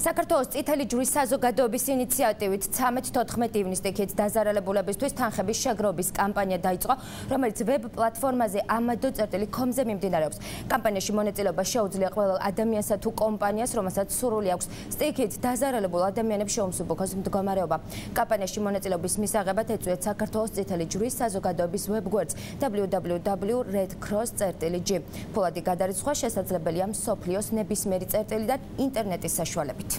საქართველოს წითელი ჯვრის საზოგადოების ინიციატივით 13-14 ივნისდღეობით დაზარალებულებისთვის თანხების შეგროვების კამპანია დაიწყო, რომელიც ვებ პლატფორმაზე amado.com-ზე მიმდინარეობს. კამპანიაში მონაწილეობა შეუძლია ყველა ადამიანსა თუ კომპანიას, რომელსაც სურვილი აქვს სტიქით დაზარალებულ ადამიანებს შეუმსუბუქოს მდგომარეობა. კამპანიაში მონაწილეობის მისაღებად ეწვიათ საქართველოს წითელი ჯვრის საზოგადოების ვებგვერდს www.redcross.g. ფულადი გადარიცხვა შესაძლებელია მსოფლიოს ნებისმიერი წერტილიდან ინტერნეტის საშუალებით.